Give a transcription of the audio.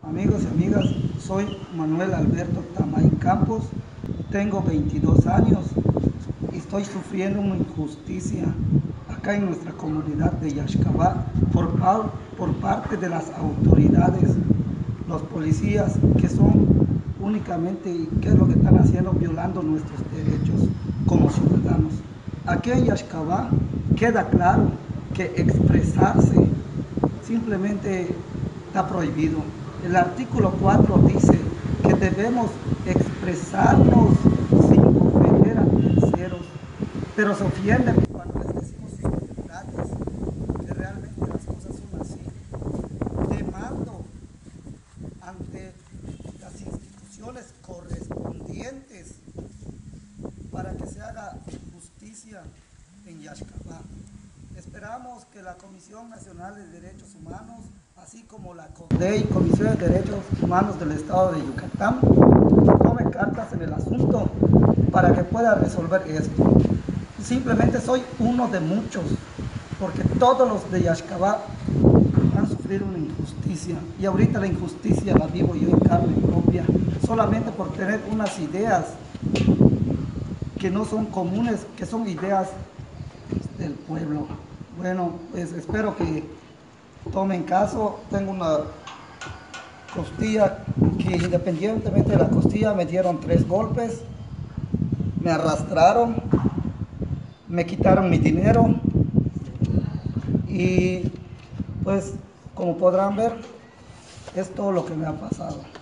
Amigos y amigas, soy Manuel Alberto Tamay Campos, tengo 22 años y estoy sufriendo una injusticia acá en nuestra comunidad de Yaxcabá por parte de las autoridades, los policías que son únicamente, ¿qué es lo que están haciendo? Violando nuestros derechos como ciudadanos. Aquí en Yaxcabá queda claro que expresarse simplemente está prohibido. El artículo 4 dice que debemos expresarnos sin ofender a terceros, pero se ofenden cuando les decimos sus verdades, que realmente las cosas son así. Demando ante las instituciones correspondientes para que se haga justicia en Yaxcabá. Esperamos que la Comisión Nacional de Derechos Humanos, así como la CODEI, Comisión de Derechos Humanos del Estado de Yucatán, tome cartas en el asunto para que pueda resolver esto. Simplemente soy uno de muchos, porque todos los de Yaxcabá han sufrido una injusticia, y ahorita la injusticia la vivo yo en carne propia, solamente por tener unas ideas que no son comunes, que son ideas del pueblo. Bueno, pues espero que tomen caso. Tengo una costilla que, independientemente de la costilla, me dieron 3 golpes, me arrastraron, me quitaron mi dinero y pues como podrán ver es todo lo que me ha pasado.